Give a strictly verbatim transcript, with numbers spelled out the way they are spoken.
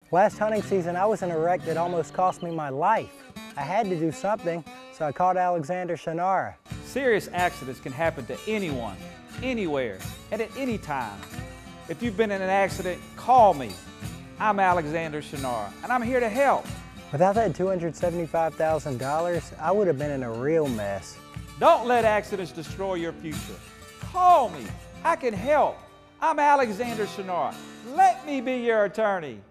Last hunting season, I was in a wreck that almost cost me my life. I had to do something, so I called Alexander Shannara. Serious accidents can happen to anyone, anywhere, and at any time. If you've been in an accident, call me. I'm Alexander Shannara, and I'm here to help. Without that two hundred seventy-five thousand dollars, I would have been in a real mess. Don't let accidents destroy your future. Call me. I can help. I'm Alexander Shannara. Let me be your attorney.